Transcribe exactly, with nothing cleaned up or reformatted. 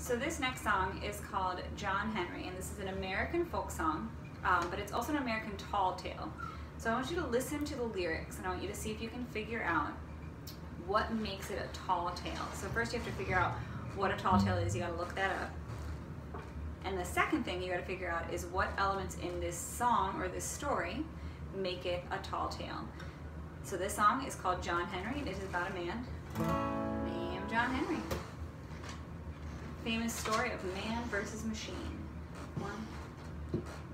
So this next song is called John Henry, and this is an American folk song, um, but it's also an American tall tale. So I want you to listen to the lyrics, and I want you to see if you can figure out what makes it a tall tale. So first you have to figure out what a tall tale is. You got to look that up. And the second thing you got to figure out is what elements in this song or this story make it a tall tale. So this song is called John Henry. It is about a man named John Henry. Famous story of man versus machine. One,